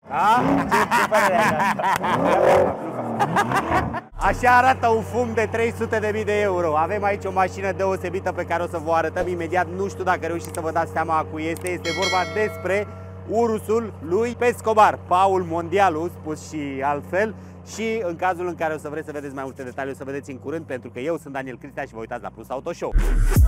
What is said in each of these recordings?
Ce părere ai asta? Așa arată un fum de 300.000 de euro. Avem aici o mașină deosebită pe care o să vă arătăm imediat. Nu știu dacă reușiți să vă dați seama cui este. Este vorba despre Urusul lui Pescobar, Paul Mondialu, spus și altfel. Și în cazul în care o să vreți să vedeți mai multe detalii, o să vedeți în curând, pentru că eu sunt Daniel Cristea și vă uitați la Plus Auto Show.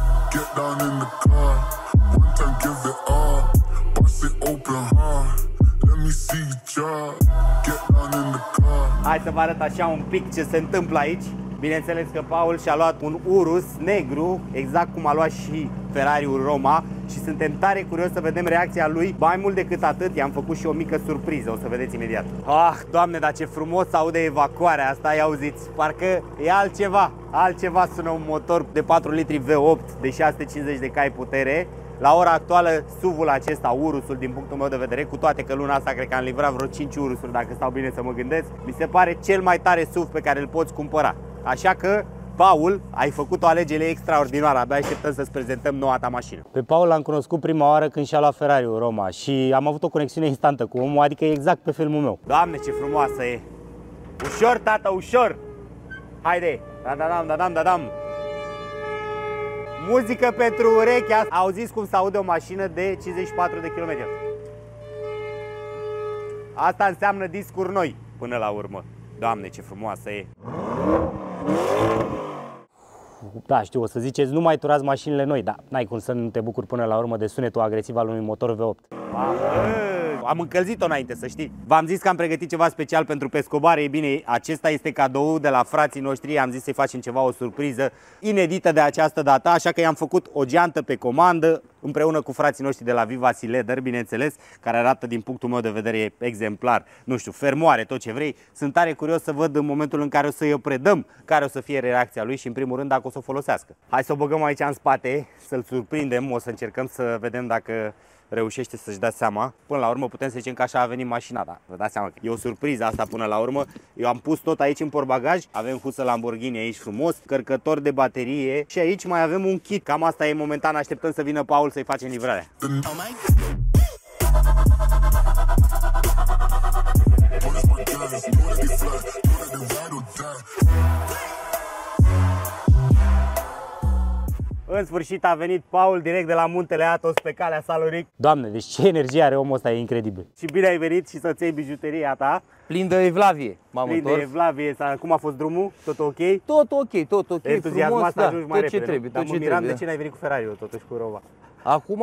Hai să vă arăt așa un pic ce se întâmplă aici. Bineînțeles că Paul și-a luat un Urus negru, exact cum a luat și Ferrariul Roma, și suntem tare curios să vedem reacția lui. Mai mult decât atât, i-am făcut și o mică surpriză, o să vedeți imediat. Doamne, dar ce frumos aude evacuarea asta, ia auziți, parcă e altceva sună un motor de 4 litri V8 de 650 de cai putere. La ora actuală, SUV-ul acesta, Urusul, din punctul meu de vedere, cu toate că luna asta cred că am livrat vreo 5 Urusuri, dacă stau bine să mă gândesc, mi se pare cel mai tare SUV pe care îl poți cumpăra. Așa că, Paul, ai făcut o alegere extraordinară, abia așteptăm să-ți prezentăm noua ta mașină. Pe Paul l-am cunoscut prima oară când și-a luat Ferrariul Roma și am avut o conexiune instantă cu omul, adică exact pe filmul meu. Doamne, ce frumoasă e! Ușor, tată, ușor! Haide! Da-dam! Muzică pentru urechea. Auziți cum se aude o mașină de 54 de km. Asta înseamnă discuri noi, până la urmă. Doamne, ce frumoasă e! Da, știu, o să ziceți, nu mai turați mașinile noi, dar n-ai cum să nu te bucuri până la urmă de sunetul agresiv al unui motor V8. Am încălzit-o înainte, să știi. V-am zis că am pregătit ceva special pentru Pescobar. Ei bine, acesta este cadou de la frații noștri. Am zis să-i facem ceva, o surpriză inedită de această dată, așa că i-am făcut o geantă pe comandă împreună cu frații noștri de la Vivasi Leather, bineînțeles, care arată din punctul meu de vedere exemplar. Nu știu, fermoare, tot ce vrei. Sunt tare curios să văd în momentul în care o să-i o predăm care o să fie reacția lui și în primul rând dacă o să o folosească. Hai să o băgăm aici în spate, să-l surprindem, o să încercăm să vedem dacă reușește să-și dea seama. Până la urmă putem să zicem că așa a venit mașina, dar vă dați seama că e o surpriză asta până la urmă. Eu am pus tot aici în portbagaj, avem husă Lamborghini aici frumos, încărcător de baterie și aici mai avem un kit. Cam asta e momentan, așteptăm să vină Paul să-i facem livrarea. În sfârșit a venit Paul direct de la Muntele Athos pe calea Salonic. Doamne, deci ce energie are omul ăsta, e incredibil. Și bine ai venit și să-ți iei bijuteria ta. Plin de evlavie, m-am întors. Plin de evlavie. Cum a fost drumul? Tot ok? Tot ok, Entuziasmat frumos, să ajungi mai repede. Ce trebuie, Dar mă miram de ce n-ai venit cu Ferrari-ul totuși cu Roma. Acum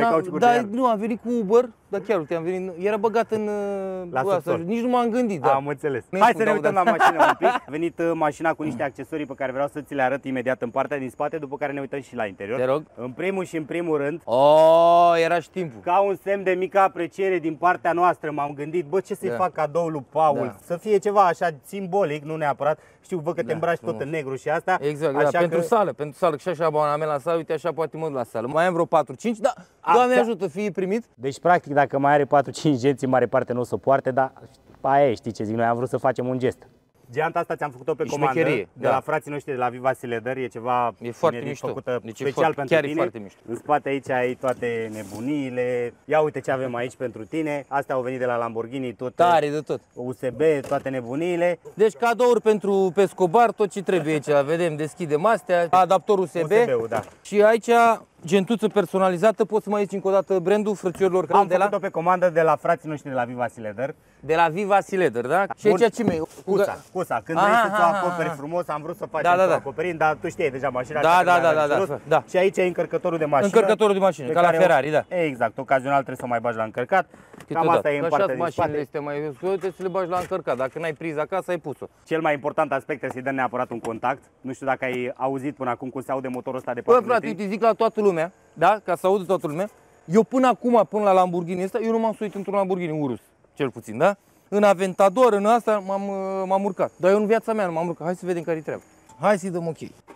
nu am venit cu Uber, dar chiar uite, am venit, era băgat în asta, nici nu m-am gândit. Am înțeles. Hai să ne uităm la mașină un pic. A venit mașina cu niște accesorii pe care vreau să ți le arăt imediat în partea din spate, după care ne uităm și la interior. Te rog. În primul și în primul rând, era și timpul. Ca un semn de mică apreciere din partea noastră, m-am gândit, bă, ce să-i fac cadou lui Paul? Să fie ceva așa simbolic, nu neapărat. Știu, văd că te îmbraci tot în negru și asta. Exact, așa pentru sală, și așa abonament la sală, uite așa poate mă duc la sală. Mai am vreo 4-5, dar Doamne ajută, fie primit. Deci practic dacă mai are 4-5 genți, în mare parte nu o să poarte, dar aia e, știi ce zic, noi am vrut să facem un gest. Geanta asta ți-am făcut-o pe comandă de la frații noștri de la Vivasi Leather, e ceva foarte mișto, făcută special pentru tine. În spate aici ai toate nebuniile. Ia uite ce avem aici pentru tine. Astea au venit de la Lamborghini, tot tare de tot. USB, toate nebuniile. Deci cadouri pentru Pescobar, tot ce trebuie aici. Vedem, deschidem astea, adaptor USB. Da. Și aici gentuță personalizată, poți să mai zici încă o dată brandul frățiorilor? Am făcut-o pe comandă de la frații noștri de la Vivasi Leather. De la Vivasi Leather, da? Și aici ce mai? Cuța. Când vrei să-ți o acoperi frumos, am vrut să facem o acoperim, dar tu știi deja mașina. Da. Și aici e încărcătorul de mașină. Încărcătorul de mașină, ca la Ferrari, da. Exact, ocazional trebuie să o mai bagi la încărcat. Cam asta e în partea din spate. Este mai trebuie să le bagi la încărcat. Dacă n-ai priză acasă, ai pus-o. Cel mai important aspect trebuie să-i dăm neapărat un contact. Nu știu dacă ai auzit până acum cum se aude motorul ăsta de 4 litri. Bă, frate, uite, zic la toată lumea, da? Ca să audă toată lumea. Eu până acum, până la Lamborghini ăsta, eu nu m-am suit într-un Lamborghini Urus, cel puțin, da? În Aventador, în asta m-am urcat. Dar eu în viața mea nu m-am urcat. Hai să vedem care-i treaba. Hai să-i dăm ok.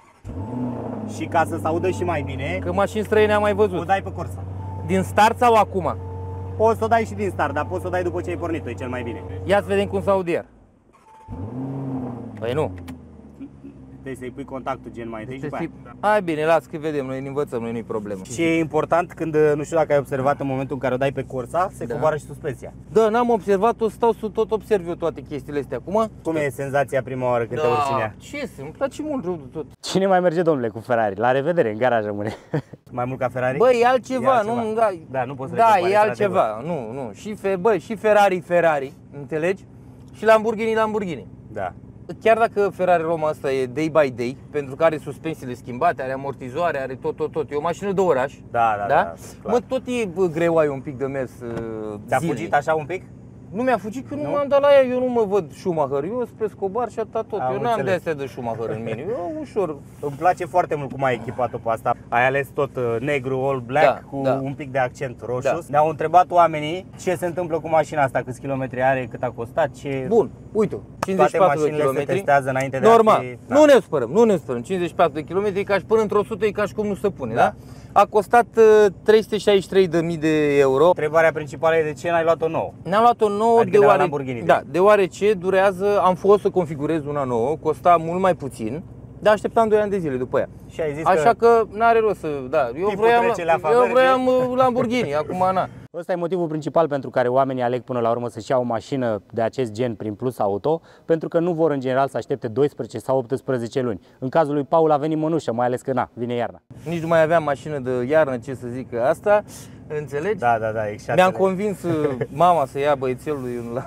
Și ca să se audă și mai bine, că mașini străine am mai văzut. O dai pe Corsa. Din start sau acum? Poți să o dai și din start, dar poți să o dai după ce ai pornit-o, e cel mai bine. Ia să vedem cum se aude iar. Păi nu. Deci să-i pui contactul gen mai întâi și după aia. Hai bine, las că vedem, noi ne învățăm, noi nu-i problemă. Și e important când, nu știu dacă ai observat, în momentul în care o dai pe Corsa, se coboară și suspensia. Da, n-am observat-o, stau să tot observ eu toate chestiile astea acum. Cum e senzația prima oară când te urci în ea? Ce îmi place mult rău de tot. Cine mai merge, domnule, cu Ferrari? La revedere, în garaj rămâne. Mai mult ca Ferrari? Băi, e altceva, nu, da, nu poți să da, e altceva, nu. Și Ferrari, înțelegi? Și Lamborghini. Da. Chiar dacă Ferrari Roma asta e day by day, pentru că are suspensiile schimbate, are amortizoare, are tot. E o mașină de oraș. Da. Mă, tot e greu, ai un pic de mers Ți-a fugit așa un pic? Nu mi-a fugit că nu m-am dat la ea, eu nu mă văd Schumacher, eu spre Escobar și atât tot. Eu n-am de astea de Schumacher în mine, eu ușor. Îmi place foarte mult cum ai echipat-o pe asta. Ai ales tot negru, all black, cu un pic de accent roșu. Da. Ne-au întrebat oamenii ce se întâmplă cu mașina asta, câți kilometri are, cât a costat, ce... Bun, uite, 54 de kilometri. Se testează înainte de normal, a fi... nu ne spărăm, 54 de kilometri, ca și până într-o 100 e ca și cum nu se pune, da? A costat 363.000 de euro. Întrebarea principală e de ce n-ai luat-o nouă? N-am luat-o nouă adică deoarece durează, am fost să configurez una nouă, costa mult mai puțin, dar așteptam 2 ani de zile după ea. Și ai zis așa că n-are rost să, eu vroiam Lamborghini, acum na. Ăsta e motivul principal pentru care oamenii aleg până la urmă să-și iau o mașină de acest gen prin Plus Auto, pentru că nu vor în general să aștepte 12 sau 18 luni. În cazul lui Paul a venit mănușă, mai ales că vine iarna. Nici nu mai aveam mașină de iarnă, ce să zic asta, înțelegi? Da, exact. Mi-am convins mama să ia băiețelul la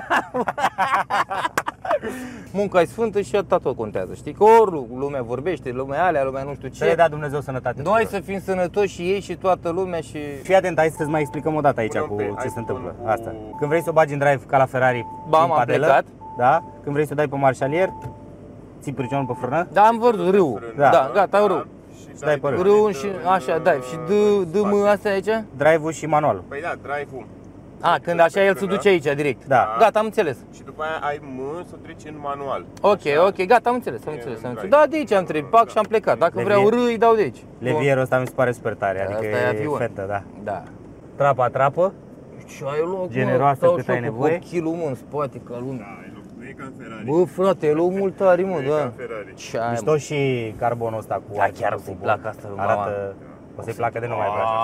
munca e sfântă și atât tot contează, știi? Că ori lumea vorbește, lumea nu știu ce. Să le dea Dumnezeu sănătate. Noi să fim sănătoși și ei și toată lumea și... Fii atent, hai să-ți mai explicăm o dată aici cu ce se întâmplă. Asta. Când vrei să o bagi în drive ca la Ferrari, am plecat. Da? Când vrei să o dai pe marșalier, ții piciorul pe frână. Da, am văzut râul. Da, gata, râu. Dai pe râu. Râul și așa, dai. Și dă astea aici? Drive-ul și manualul. Păi da, drive-ul. Când așa el se duce aici direct. Da. Gata, am înțeles. Și după aia ai să treci în manual. Ok, gata, am înțeles. Da, de aici am trecut, pac și am plecat. Dacă vreau râ, îi dau de aici. Levierul ăsta mi se pare super tare, adică e fentă, da. Trapă. Ce ai loc, generoasă cât ai nevoie. Cu kilul, în spate, ca lumea. Da, nu e ca în Ferrari. Bă, frate, e loc mult tare, mă, da. Mișto și carbonul ăsta cu da, chiar o să-i placă asta lui mama. O să-i placă de nu mai place.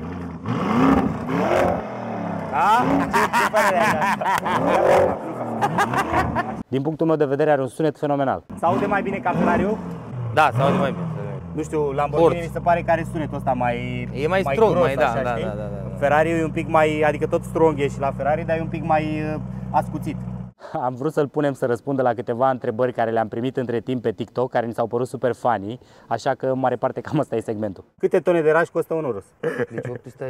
Din punctul meu de vedere are un sunet fenomenal. S-aude mai bine ca Ferrari-ul? Da, s-aude mai bine. Nu știu, Lamborghini mi se pare că are sunetul ăsta mai... E mai strong, gros, mai da. Ferrari e un pic mai, adică tot strong e și la Ferrari, dar e un pic mai ascuțit. Am vrut să-l punem să răspundă la câteva întrebări care le-am primit între timp pe TikTok, care mi s-au părut super funny, așa că în mare parte cam asta e segmentul. Câte tone de raj costă un Urus? Deci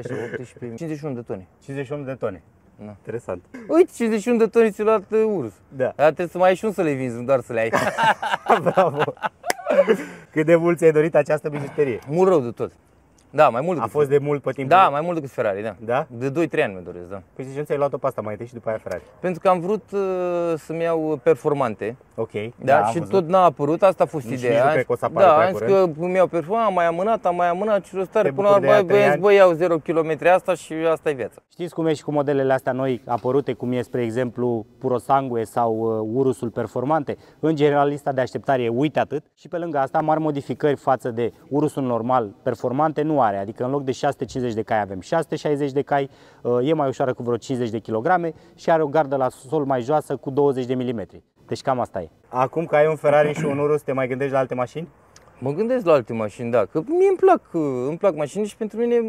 51 de tone. 51 de tone. Da. Interesant. Uite, 51 de tone ți-a luat Urus. Da. Dar trebuie să mai ai și un să le vinzi, nu doar să le ai. Bravo. Cât de mult ți-ai dorit această bijuterie? Mult rău de tot. Da, mai mult. A fost de mult pe timp? Da, mai mult decât Ferrari, da. Da? De 2-3 ani mi-o doresc, da. Păi și ți-ai luat-o pe asta mai întâi și după aia Ferrari? Pentru că am vrut să-mi iau performante. Ok. Da, și tot n-a apărut, asta a fost ideea. Nici nu că o să apară am zis că îmi iau performante, am mai amânat și rostare. Până la urmă, băi, iau 0 km asta și asta e viața. Știți cum e și cu modelele astea noi apărute, cum e, spre exemplu, Purosangue sau Urusul Performante? În general, lista de așteptare e uite atât și pe lângă asta mari modificări față de Urusul normal Performante nu are. Adică în loc de 650 de cai avem 660 de cai, e mai ușoară cu vreo 50 de kg și are o gardă la sol mai joasă cu 20 de mm. Deci cam asta e. Acum că ai un Ferrari și un Urus, te mai gândești la alte mașini? Mă gândesc la alte mașini, da, că mie îmi plac mașini și pentru mine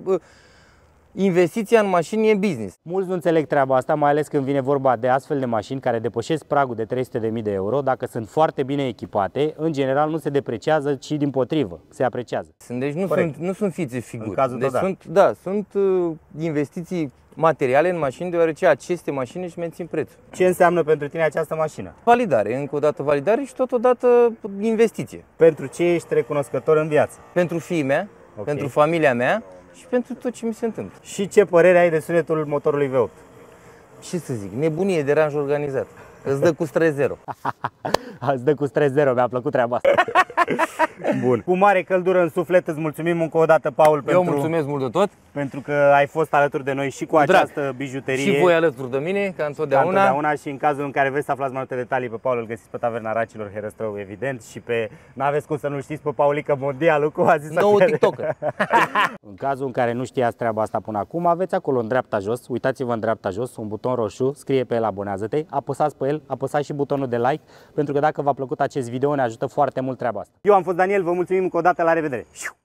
investiția în mașini e business. Mulți nu înțeleg treaba asta, mai ales când vine vorba de astfel de mașini care depășesc pragul de 300.000 de euro. Dacă sunt foarte bine echipate, în general nu se depreciază, ci dimpotrivă, se apreciază. Deci nu sunt fițe figuri. În cazul deci sunt investiții materiale în mașini, deoarece aceste mașini își mențin prețul. Ce înseamnă pentru tine această mașină? Validare, încă o dată validare și totodată investiție. Pentru ce ești recunoscător în viață? Pentru fiii mea, pentru familia mea și pentru tot ce mi se întâmplă. Și ce părere ai de sunetul motorului V8? Ce să zic, nebunie, deranj organizat. Îți dă cu stres zero. Îți dă cu stres zero, mi-a plăcut treaba asta. Bun. Cu mare căldură în suflet îți mulțumim încă o dată, Paul, Eu mulțumesc mult de tot. pentru că ai fost alături de noi și cu această bijuterie. Și voi alături de mine, ca întotdeauna. Și în cazul în care vreți să aflați mai multe detalii pe Paul, îl găsiți pe Taverna Racilor, Herăstrău, evident, și pe, n-aveți cum să nu știți, pe Paulică Mondialul, cum a zis. Nou TikToker. În cazul în care nu știați treaba asta până acum, aveți acolo în dreapta jos, uitați-vă în dreapta jos, un buton roșu, scrie pe el abonează-te, apăsați pe el, apăsați și butonul de like, pentru că dacă v-a plăcut acest video ne ajută foarte mult treaba asta. Eu am fost Daniel, vă mulțumim încă o dată, la revedere!